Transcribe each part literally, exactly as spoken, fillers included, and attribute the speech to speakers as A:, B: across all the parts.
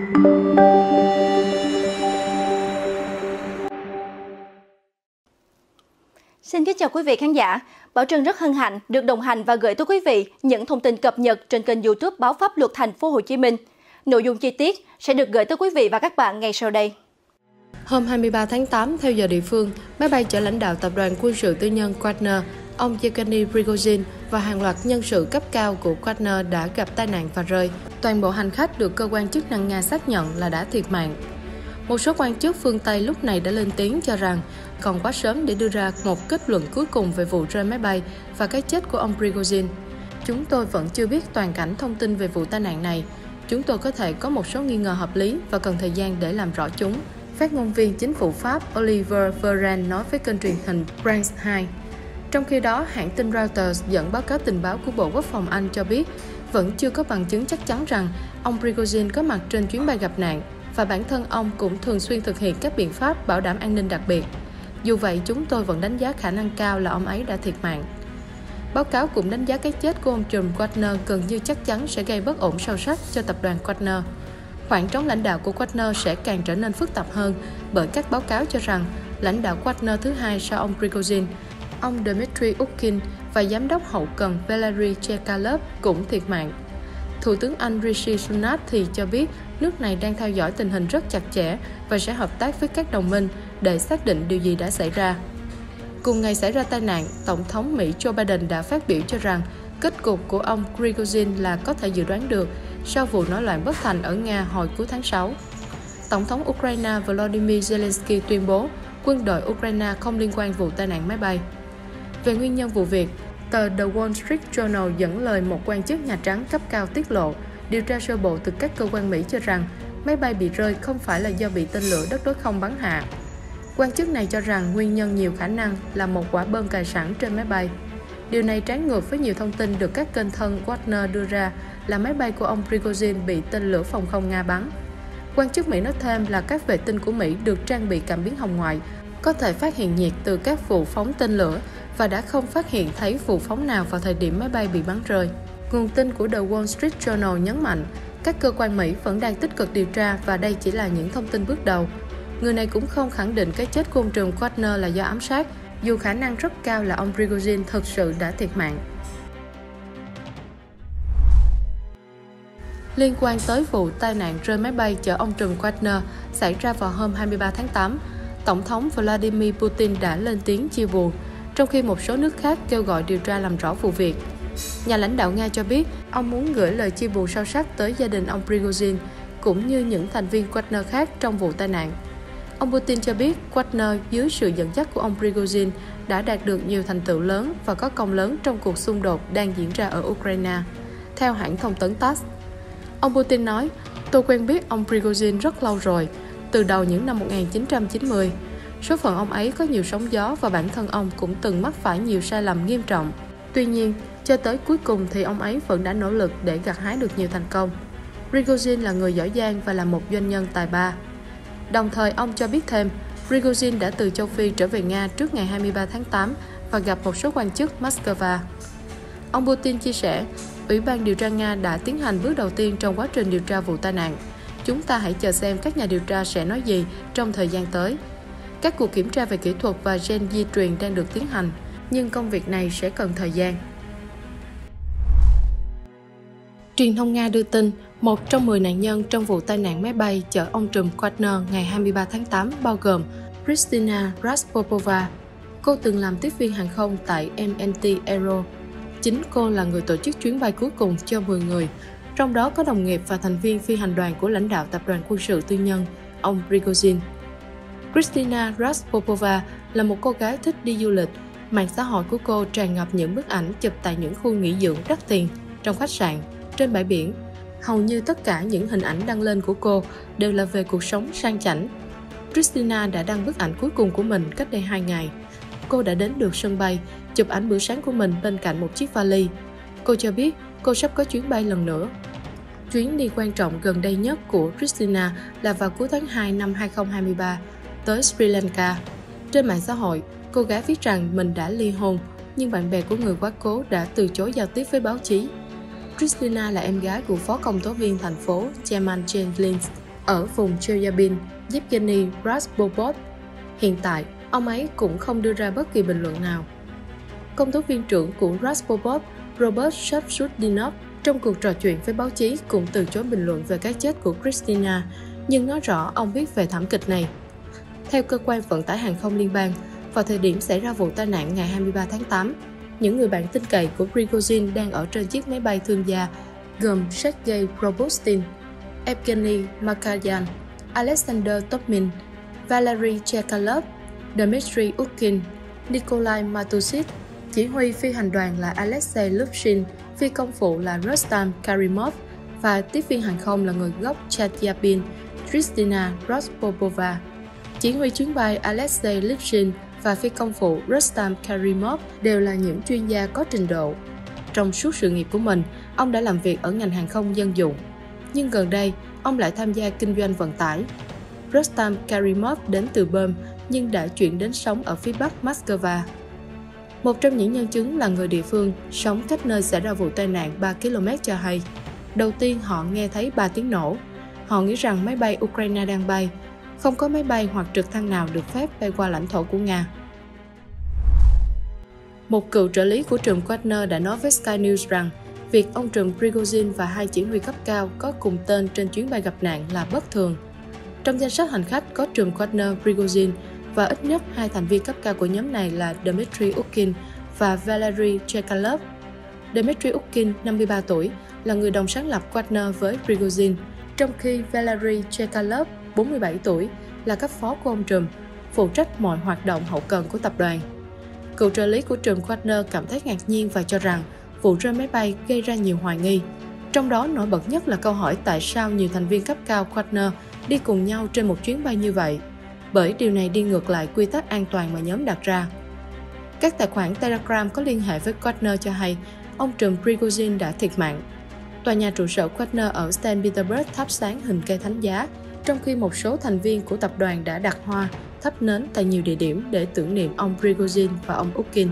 A: Xin kính chào quý vị khán giả. Bảo Trân rất hân hạnh được đồng hành và gửi tới quý vị những thông tin cập nhật trên kênh YouTube Báo Pháp Luật Thành phố Hồ Chí Minh. Nội dung chi tiết sẽ được gửi tới quý vị và các bạn ngay sau đây.
B: Hôm hai mươi ba tháng tám, theo giờ địa phương, máy bay chở lãnh đạo tập đoàn quân sự tư nhân Wagner, ông Yevgeny Prigozhin và hàng loạt nhân sự cấp cao của Wagner đã gặp tai nạn và rơi. Toàn bộ hành khách được cơ quan chức năng Nga xác nhận là đã thiệt mạng. Một số quan chức phương Tây lúc này đã lên tiếng cho rằng còn quá sớm để đưa ra một kết luận cuối cùng về vụ rơi máy bay và cái chết của ông Prigozhin. Chúng tôi vẫn chưa biết toàn cảnh thông tin về vụ tai nạn này. Chúng tôi có thể có một số nghi ngờ hợp lý và cần thời gian để làm rõ chúng. Phát ngôn viên chính phủ Pháp Olivier Véran nói với kênh truyền hình France hai. Trong khi đó, hãng tin Reuters dẫn báo cáo tình báo của Bộ Quốc phòng Anh cho biết vẫn chưa có bằng chứng chắc chắn rằng ông Prigozhin có mặt trên chuyến bay gặp nạn và bản thân ông cũng thường xuyên thực hiện các biện pháp bảo đảm an ninh đặc biệt. Dù vậy, chúng tôi vẫn đánh giá khả năng cao là ông ấy đã thiệt mạng. Báo cáo cũng đánh giá cái chết của ông trùm Wagner gần như chắc chắn sẽ gây bất ổn sâu sắc cho tập đoàn Wagner. Khoảng trống lãnh đạo của Wagner sẽ càng trở nên phức tạp hơn bởi các báo cáo cho rằng lãnh đạo Wagner thứ hai sau ông Prigozhin, ông Dmitry Utkin và giám đốc hậu cần Valery Chekalov cũng thiệt mạng. Thủ tướng Anh Rishi Sunak thì cho biết nước này đang theo dõi tình hình rất chặt chẽ và sẽ hợp tác với các đồng minh để xác định điều gì đã xảy ra. Cùng ngày xảy ra tai nạn, Tổng thống Mỹ Joe Biden đã phát biểu cho rằng kết cục của ông Prigozhin là có thể dự đoán được sau vụ nổi loạn bất thành ở Nga hồi cuối tháng sáu. Tổng thống Ukraine Volodymyr Zelensky tuyên bố quân đội Ukraine không liên quan vụ tai nạn máy bay. Về nguyên nhân vụ việc, tờ The Wall Street Journal dẫn lời một quan chức Nhà Trắng cấp cao tiết lộ điều tra sơ bộ từ các cơ quan Mỹ cho rằng máy bay bị rơi không phải là do bị tên lửa đất đối không bắn hạ. Quan chức này cho rằng nguyên nhân nhiều khả năng là một quả bom cài sẵn trên máy bay. Điều này trái ngược với nhiều thông tin được các kênh thân Wagner đưa ra là máy bay của ông Prigozhin bị tên lửa phòng không Nga bắn. Quan chức Mỹ nói thêm là các vệ tinh của Mỹ được trang bị cảm biến hồng ngoại, có thể phát hiện nhiệt từ các vụ phóng tên lửa và đã không phát hiện thấy vụ phóng nào vào thời điểm máy bay bị bắn rơi. Nguồn tin của The Wall Street Journal nhấn mạnh các cơ quan Mỹ vẫn đang tích cực điều tra và đây chỉ là những thông tin bước đầu. Người này cũng không khẳng định cái chết của ông trùm Wagner là do ám sát, dù khả năng rất cao là ông Prigozhin thực sự đã thiệt mạng. Liên quan tới vụ tai nạn rơi máy bay chở ông trùm Wagner xảy ra vào hôm hai mươi ba tháng tám, Tổng thống Vladimir Putin đã lên tiếng chia buồn, trong khi một số nước khác kêu gọi điều tra làm rõ vụ việc. Nhà lãnh đạo Nga cho biết ông muốn gửi lời chia buồn sâu sắc tới gia đình ông Prigozhin cũng như những thành viên Wagner khác trong vụ tai nạn. Ông Putin cho biết Wagner dưới sự dẫn dắt của ông Prigozhin đã đạt được nhiều thành tựu lớn và có công lớn trong cuộc xung đột đang diễn ra ở Ukraine, theo hãng thông tấn tát. Ông Putin nói, tôi quen biết ông Prigozhin rất lâu rồi, từ đầu những năm một nghìn chín trăm chín mươi. Số phận ông ấy có nhiều sóng gió và bản thân ông cũng từng mắc phải nhiều sai lầm nghiêm trọng. Tuy nhiên, cho tới cuối cùng thì ông ấy vẫn đã nỗ lực để gặt hái được nhiều thành công. Prigozhin là người giỏi giang và là một doanh nhân tài ba. Đồng thời, ông cho biết thêm, Prigozhin đã từ châu Phi trở về Nga trước ngày hai mươi ba tháng tám và gặp một số quan chức Moscow. Ông Putin chia sẻ, Ủy ban điều tra Nga đã tiến hành bước đầu tiên trong quá trình điều tra vụ tai nạn. Chúng ta hãy chờ xem các nhà điều tra sẽ nói gì trong thời gian tới. Các cuộc kiểm tra về kỹ thuật và gen di truyền đang được tiến hành, nhưng công việc này sẽ cần thời gian. Truyền thông Nga đưa tin, một trong mười nạn nhân trong vụ tai nạn máy bay chở ông trùm Wagner ngày hai mươi ba tháng tám bao gồm Kristina Raspopova. Cô từng làm tiếp viên hàng không tại em en tê Aero. Chính cô là người tổ chức chuyến bay cuối cùng cho mười người, trong đó có đồng nghiệp và thành viên phi hành đoàn của lãnh đạo tập đoàn quân sự tư nhân, ông Prigozhin. Kristina Raspopova là một cô gái thích đi du lịch. Mạng xã hội của cô tràn ngập những bức ảnh chụp tại những khu nghỉ dưỡng đắt tiền, trong khách sạn, trên bãi biển. Hầu như tất cả những hình ảnh đăng lên của cô đều là về cuộc sống sang chảnh. Kristina đã đăng bức ảnh cuối cùng của mình cách đây hai ngày. Cô đã đến được sân bay, chụp ảnh bữa sáng của mình bên cạnh một chiếc vali. Cô cho biết cô sắp có chuyến bay lần nữa. Chuyến đi quan trọng gần đây nhất của Kristina là vào cuối tháng hai năm hai nghìn không trăm hai mươi ba, tới Sri Lanka. Trên mạng xã hội, cô gái viết rằng mình đã ly hôn, nhưng bạn bè của người quá cố đã từ chối giao tiếp với báo chí. Kristina là em gái của phó công tố viên thành phố Jamal Jennings. ở vùng Chelyabinsk, Yevgeny Raspopov. Hiện tại, ông ấy cũng không đưa ra bất kỳ bình luận nào. Công tố viên trưởng của Raspopov, Robert Shapsudinov, trong cuộc trò chuyện với báo chí cũng từ chối bình luận về cái chết của Kristina, nhưng nói rõ ông biết về thảm kịch này. Theo cơ quan vận tải hàng không liên bang, vào thời điểm xảy ra vụ tai nạn ngày hai mươi ba tháng tám, những người bạn tin cậy của Prigozhin đang ở trên chiếc máy bay thương gia gồm Sergei Probostin, Evgeny Makaryan, Alexander Topmin, Valery Chekalov, Dmitry Utkin, Nikolai Matushid. Chỉ huy phi hành đoàn là Alexei Lufshin, phi công phụ là Rustam Karimov và tiếp viên hàng không là người gốc Chelyabinsk Kristina Raspopova. Chỉ huy chuyến bay Alexei Lufshin và phi công phụ Rustam Karimov đều là những chuyên gia có trình độ. Trong suốt sự nghiệp của mình, ông đã làm việc ở ngành hàng không dân dụng. Nhưng gần đây, ông lại tham gia kinh doanh vận tải. Rustam Karimov đến từ Perm nhưng đã chuyển đến sống ở phía bắc Moscow. Một trong những nhân chứng là người địa phương sống cách nơi xảy ra vụ tai nạn ba ki lô mét cho hay, đầu tiên họ nghe thấy ba tiếng nổ. Họ nghĩ rằng máy bay Ukraine đang bay. Không có máy bay hoặc trực thăng nào được phép bay qua lãnh thổ của Nga. Một cựu trợ lý của trùm Wagner đã nói với Sky News rằng việc ông trùm Prigozhin và hai chỉ huy cấp cao có cùng tên trên chuyến bay gặp nạn là bất thường. Trong danh sách hành khách có trùm Wagner Prigozhin và ít nhất hai thành viên cấp cao của nhóm này là Dmitry Utkin và Valery Chekalov. Dmitry Utkin, năm mươi ba tuổi, là người đồng sáng lập Wagner với Prigozhin, trong khi Valery Chekalov, bốn mươi bảy tuổi, là cấp phó của ông trùm, phụ trách mọi hoạt động hậu cần của tập đoàn. Cựu trợ lý của trùm Wagner cảm thấy ngạc nhiên và cho rằng vụ rơi máy bay gây ra nhiều hoài nghi. Trong đó nổi bật nhất là câu hỏi tại sao nhiều thành viên cấp cao Wagner đi cùng nhau trên một chuyến bay như vậy, bởi điều này đi ngược lại quy tắc an toàn mà nhóm đặt ra. Các tài khoản Telegram có liên hệ với Wagner cho hay ông trùm Prigozhin đã thiệt mạng. Tòa nhà trụ sở Wagner ở Saint Petersburg thắp sáng hình cây thánh giá, trong khi một số thành viên của tập đoàn đã đặt hoa, thắp nến tại nhiều địa điểm để tưởng niệm ông Prigozhin và ông Utkin.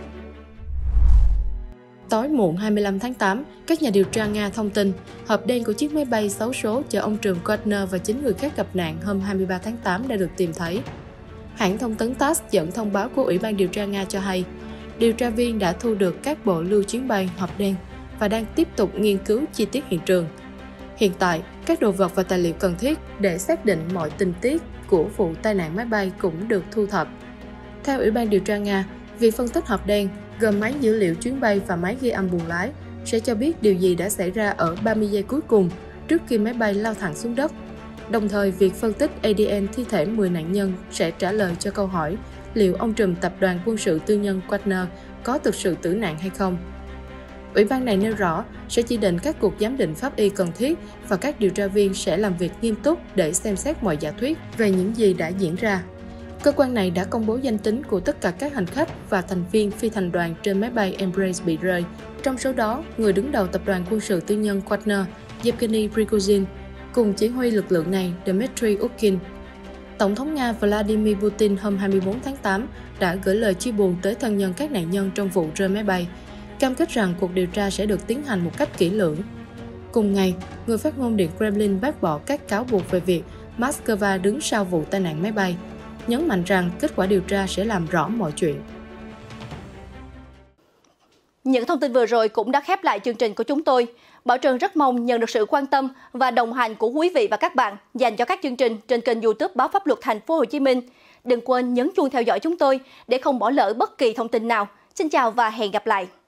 B: Tối muộn hai mươi lăm tháng tám, các nhà điều tra Nga thông tin hộp đen của chiếc máy bay xấu số chở ông trùm Wagner và chín người khác gặp nạn hôm hai mươi ba tháng tám đã được tìm thấy. Hãng thông tấn tát ét dẫn thông báo của Ủy ban điều tra Nga cho hay, điều tra viên đã thu được các bộ lưu chuyến bay hộp đen và đang tiếp tục nghiên cứu chi tiết hiện trường. Hiện tại, các đồ vật và tài liệu cần thiết để xác định mọi tình tiết của vụ tai nạn máy bay cũng được thu thập. Theo Ủy ban điều tra Nga, việc phân tích hộp đen gồm máy dữ liệu chuyến bay và máy ghi âm buồng lái sẽ cho biết điều gì đã xảy ra ở ba mươi giây cuối cùng trước khi máy bay lao thẳng xuống đất. Đồng thời, việc phân tích a đê en thi thể mười nạn nhân sẽ trả lời cho câu hỏi liệu ông trùm tập đoàn quân sự tư nhân Wagner có thực sự tử nạn hay không. Ủy ban này nêu rõ sẽ chỉ định các cuộc giám định pháp y cần thiết và các điều tra viên sẽ làm việc nghiêm túc để xem xét mọi giả thuyết về những gì đã diễn ra. Cơ quan này đã công bố danh tính của tất cả các hành khách và thành viên phi hành đoàn trên máy bay Embraer bị rơi. Trong số đó, người đứng đầu tập đoàn quân sự tư nhân Wagner, Yevgeny Prigozhin, cùng chỉ huy lực lượng này Dmitry Utkin. Tổng thống Nga Vladimir Putin hôm hai mươi tư tháng tám đã gửi lời chia buồn tới thân nhân các nạn nhân trong vụ rơi máy bay, cam kết rằng cuộc điều tra sẽ được tiến hành một cách kỹ lưỡng. Cùng ngày, người phát ngôn Điện Kremlin bác bỏ các cáo buộc về việc Moscow đứng sau vụ tai nạn máy bay, nhấn mạnh rằng kết quả điều tra sẽ làm rõ mọi chuyện.
A: Những thông tin vừa rồi cũng đã khép lại chương trình của chúng tôi. Bảo Trân rất mong nhận được sự quan tâm và đồng hành của quý vị và các bạn dành cho các chương trình trên kênh YouTube Báo Pháp Luật Thành phố Hồ Chí Minh. Đừng quên nhấn chuông theo dõi chúng tôi để không bỏ lỡ bất kỳ thông tin nào. Xin chào và hẹn gặp lại.